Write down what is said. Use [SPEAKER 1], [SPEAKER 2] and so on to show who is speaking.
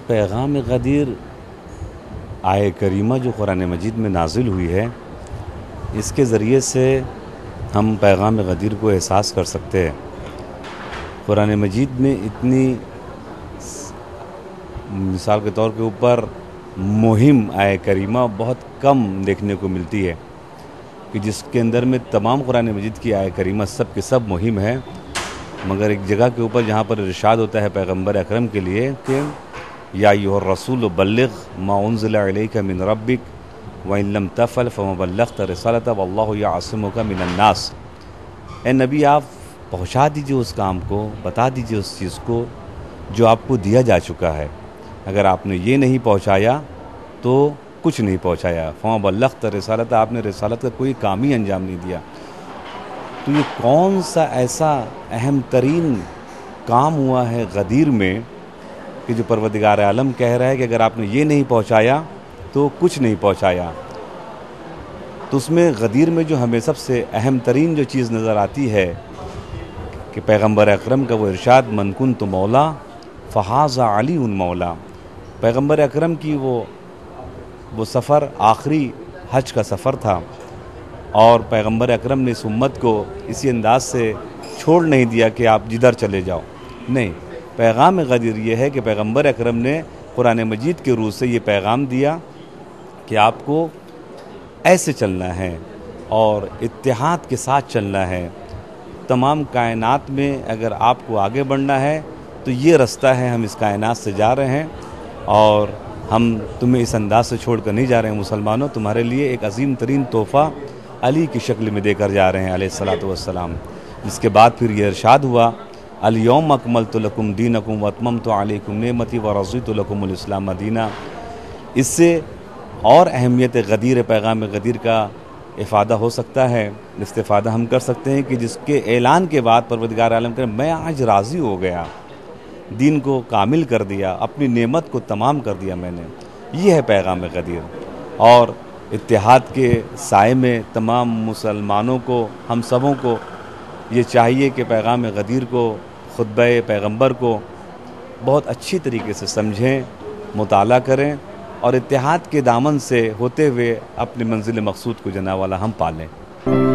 [SPEAKER 1] پیغام غدیر آیہ کریمہ جو قرآن مجید میں نازل ہوئی ہے، اس کے ذریعے سے ہم پیغام غدیر کو احساس کر سکتے ہیں۔ قرآن مجید میں اتنی مثال کے طور کے اوپر مہم آیہ کریمہ بہت کم دیکھنے کو ملتی ہے کہ جس کے اندر میں تمام قرآن مجید کی آیہ کریمہ سب کے سب مہم ہے، مگر ایک جگہ کے اوپر جہاں پر ارشاد ہوتا ہے پیغمبر اکرم کے لیے کہ یا ایھا الرسول بلغ ما انزل الیک من ربک وان لم تفعل فما بلغت رسالتہ واللہ یعصمک من الناس۔ اے نبی، آپ پہنچا دیجئے اس کام کو، بتا دیجئے اس چیز کو جو آپ کو دیا جا چکا ہے۔ اگر آپ نے یہ نہیں پہنچایا تو کچھ نہیں پہنچایا، فما بلغت رسالتہ، آپ نے رسالت کا کوئی کام ہی انجام نہیں دیا۔ تو یہ کون سا ایسا اہم ترین کام ہوا ہے غدیر میں کہ جو پروردگار عالم کہہ رہا ہے کہ اگر آپ نے یہ نہیں پہنچایا تو کچھ نہیں پہنچایا۔ تو اس میں غدیر میں جو ہمیں سب سے اہم ترین جو چیز نظر آتی ہے کہ پیغمبر اکرم کا وہ ارشاد من کنت مولا فہذا علی مولا۔ پیغمبر اکرم کی وہ سفر آخری حج کا سفر تھا، اور پیغمبر اکرم نے اس امت کو اسی انداز سے چھوڑ نہیں دیا کہ آپ جدھر چلے جاؤ، نہیں، پیغام غدیر یہ ہے کہ پیغمبر اکرم نے قرآن مجید کے روح سے یہ پیغام دیا کہ آپ کو ایسے چلنا ہے اور اتحاد کے ساتھ چلنا ہے۔ تمام کائنات میں اگر آپ کو آگے بڑھنا ہے تو یہ رستہ ہے، ہم اس کائنات سے جا رہے ہیں اور ہم تمہیں اس انداز سے چھوڑ کر نہیں جا رہے ہیں مسلمانوں، تمہارے لیے ایک عظیم ترین تحفہ علی کی شکل میں دے کر جا رہے ہیں علیہ الصلوۃ والسلام۔ جس کے بعد پھر یہ ارشاد ہوا الیوم اکملت لکم دینکم واتممت علیکم نعمتی ورضیت لکم الاسلام دینا۔ اس سے اور اہمیت غدیر پیغام غدیر کا افادہ ہو سکتا ہے، استفادہ ہم کر سکتے ہیں کہ جس کے اعلان کے بعد پروردگار عالم کہ میں آج راضی ہو گیا، دین کو کامل کر دیا، اپنی نعمت کو تمام کر دیا میں نے۔ یہ ہے پیغام غدیر، اور اتحاد کے سائے میں تمام مسلمانوں کو، ہم سبوں کو یہ چاہیے کہ پیغام غدیر کو، خطبہ پیغمبر کو بہت اچھی طریقے سے سمجھیں، مطالعہ کریں اور اتحاد کے دامن سے ہوتے ہوئے اپنی منزل مقصود کو جناب والا ہم پالیں۔